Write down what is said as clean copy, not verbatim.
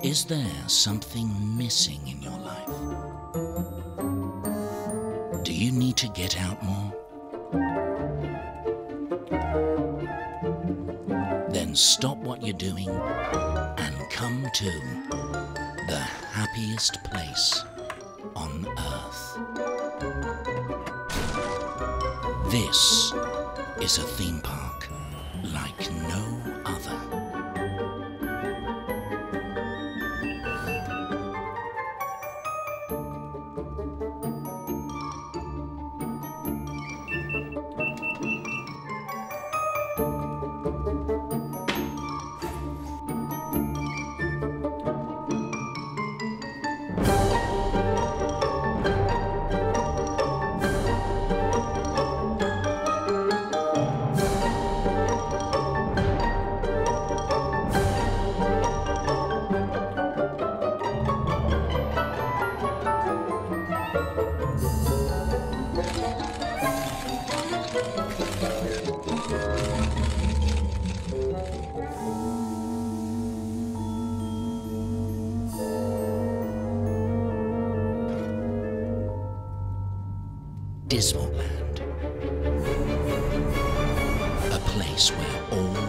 Is there something missing in your life? Do you need to get out more? Then stop what you're doing and come to the happiest place on earth. This is a theme park like no other. Dismaland, a place where all